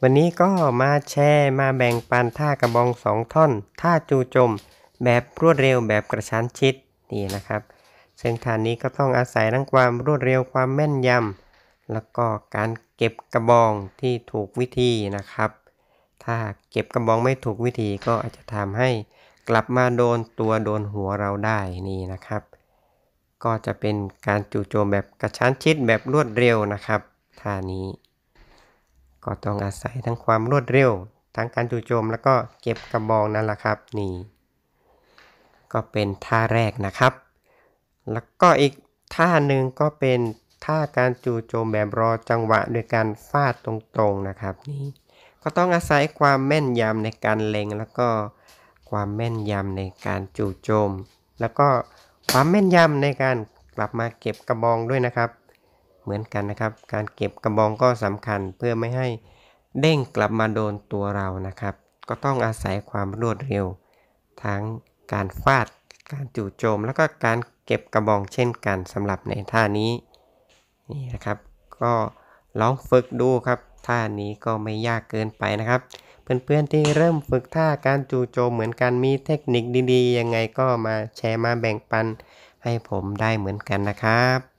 วันนี้ก็มาแชร์มาแบ่งปันท่ากระบอง2ท่อนท่าจู่โจมแบบรวดเร็วแบบกระชั้นชิดนี่นะครับซึ่งท่านี้ก็ต้องอาศัยทั้งความรวดเร็วความแม่นยำแล้วก็การเก็บกระบองที่ถูกวิธีนะครับถ้าเก็บกระบองไม่ถูกวิธีก็อาจจะทำให้กลับมาโดนตัวโดนหัวเราได้นี่นะครับก็จะเป็นการจู่โจมแบบกระชั้นชิดแบบรวดเร็วนะครับท่านี้ก็ต้องอาศัยทั้งความรวดเร็วทั้งการจู่โจมแล้วก็เก็บกระบองนั่นแหละครับนี่ก็เป็นท่าแรกนะครับแล้วก็อีกท่าหนึ่งก็เป็นท่าการจู่โจมแบบรอจังหวะโดยการฟาดตรงๆนะครับนี่ก็ต้องอาศัยความแม่นยำในการเล็งแล้วก็ความแม่นยำในการจู่โจมแล้วก็ความแม่นยำในการกลับมาเก็บกระบองด้วยนะครับเหมือนกันนะครับการเก็บกระบองก็สำคัญเพื่อไม่ให้เด้งกลับมาโดนตัวเรานะครับก็ต้องอาศัยความรวดเร็วทั้งการฟาดการจู่โจมแล้วก็การเก็บกระบองเช่นกันสำหรับในท่านี้นี่นะครับก็ลองฝึกดูครับท่านี้ก็ไม่ยากเกินไปนะครับเพื่อนๆที่เริ่มฝึกท่าการจู่โจมเหมือนกันมีเทคนิคดีๆยังไงก็มาแชร์มาแบ่งปันให้ผมได้เหมือนกันนะครับ